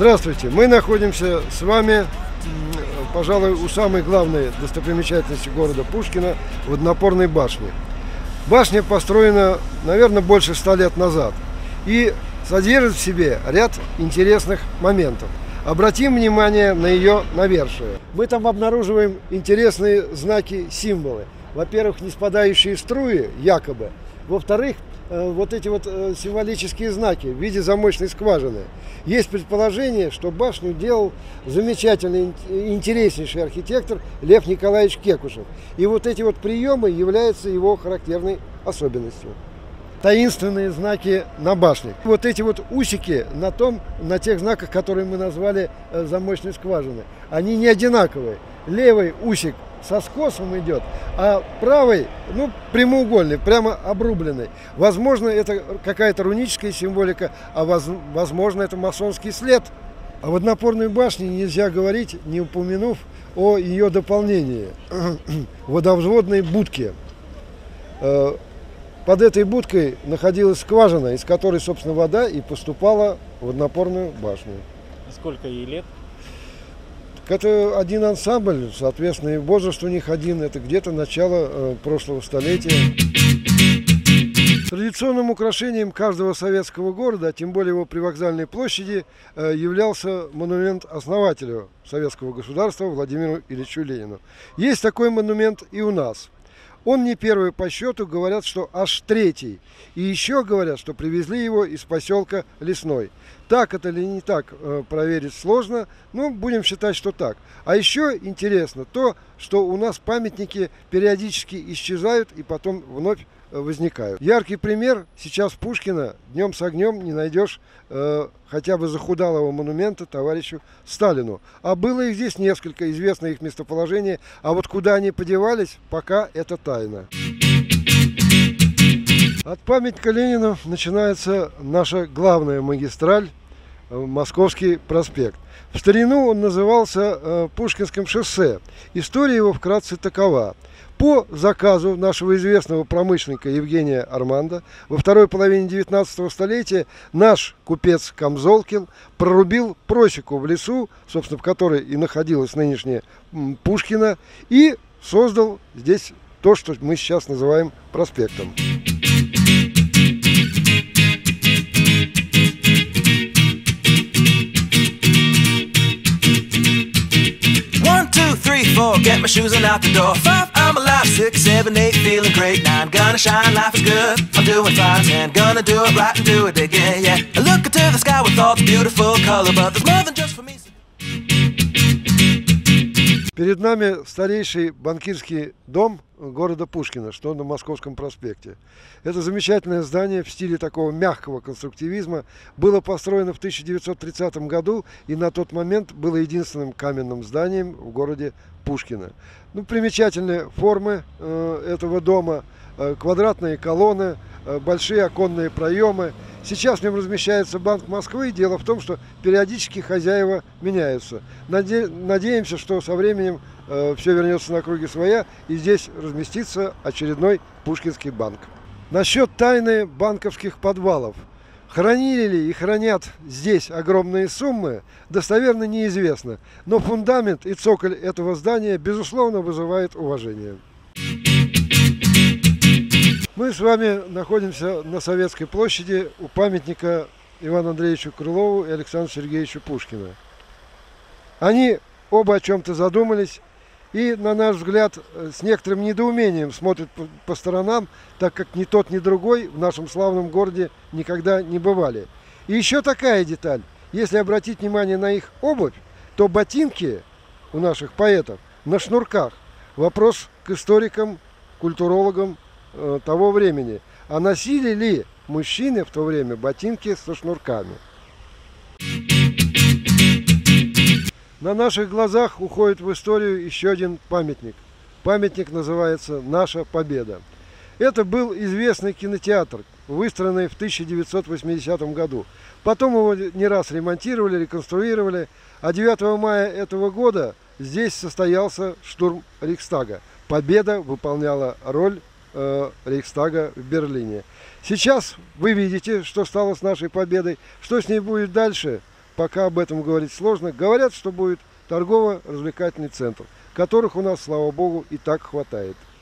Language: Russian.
Здравствуйте! Мы находимся с вами, пожалуй, у самой главной достопримечательности города Пушкина – водонапорной башни. Башня построена, наверное, больше 100 лет назад и содержит в себе ряд интересных моментов. Обратим внимание на ее навершие. Мы там обнаруживаем интересные знаки, символы. Во-первых, ниспадающие струи, якобы. Во-вторых, вот эти вот символические знаки в виде замочной скважины. Есть предположение, что башню делал замечательный, интереснейший архитектор Лев Николаевич Кекушев. И вот эти вот приемы являются его характерной особенностью. Таинственные знаки на башне. Вот эти вот усики на тех знаках, которые мы назвали замочной скважины, они не одинаковые. Левый усик со скосом идет, а правый, прямоугольный, прямо обрубленный. Возможно, это какая-то руническая символика, а возможно, это масонский след. О водонапорной башне нельзя говорить, не упомянув о ее дополнении – водовзводной будке. Под этой будкой находилась скважина, из которой, собственно, вода и поступала в водонапорную башню. Сколько ей лет? Это один ансамбль, соответственно, и возраст у них один, это где-то начало прошлого столетия. Традиционным украшением каждого советского города, а тем более его привокзальной площади, являлся монумент основателю советского государства Владимиру Ильичу Ленину. Есть такой монумент и у нас. Он не первый по счету, говорят, что аж третий. И еще говорят, что привезли его из поселка Лесной. Так это или не так, проверить сложно, но будем считать, что так. А еще интересно то, что у нас памятники периодически исчезают и потом вновь возникают. Яркий пример: сейчас Пушкина днем с огнем не найдешь хотя бы захудалого монумента товарищу Сталину. А было их здесь несколько, известно их местоположение, а вот куда они подевались, пока это тайна. От памятника Ленину начинается наша главная магистраль, Московский проспект. В старину он назывался Пушкинским шоссе. История его вкратце такова. По заказу нашего известного промышленника Евгения Армандо во второй половине 19 столетия наш купец Камзолкин прорубил просеку в лесу, собственно, в которой и находилась нынешняя Пушкина, и создал здесь то, что мы сейчас называем проспектом. Get my shoes and out the door. 5, I'm alive. 6, 7, 8, feeling great. 9, gonna shine, life is good. I'm doing fine. 10, gonna do it right and do it again, yeah. I look into the sky with all the beautiful color, but there's more than just for me. Перед нами старейший банкирский дом города Пушкина, что на Московском проспекте. Это замечательное здание в стиле такого мягкого конструктивизма было построено в 1930 году и на тот момент было единственным каменным зданием в городе Пушкина. Примечательные формы этого дома: квадратные колонны, большие оконные проемы. Сейчас в нем размещается Банк Москвы. Дело в том, что периодически хозяева меняются. Надеемся, что со временем все вернется на круги своя, и здесь разместится очередной Пушкинский банк. Насчет тайны банковских подвалов. Хранили ли и хранят здесь огромные суммы, достоверно неизвестно. Но фундамент и цоколь этого здания, безусловно, вызывает уважение. Мы с вами находимся на Советской площади у памятника Ивану Андреевичу Крылову и Александру Сергеевичу Пушкину. Они оба о чем-то задумались и, на наш взгляд, с некоторым недоумением смотрят по сторонам, так как ни тот, ни другой в нашем славном городе никогда не бывали. И еще такая деталь: если обратить внимание на их обувь, то ботинки у наших поэтов на шнурках. Вопрос к историкам, культурологам того времени. А носили ли мужчины в то время ботинки со шнурками? На наших глазах уходит в историю еще один памятник. Памятник называется «Наша Победа». Это был известный кинотеатр, выстроенный в 1980 году. Потом его не раз ремонтировали, реконструировали. А 9 мая этого года здесь состоялся штурм Рейхстага. Победа выполняла роль Рейхстага в Берлине. Сейчас вы видите, что стало с нашей победой. Что с ней будет дальше, пока об этом говорить сложно. Говорят, что будет торгово-развлекательный центр, которых у нас, слава богу, и так хватает.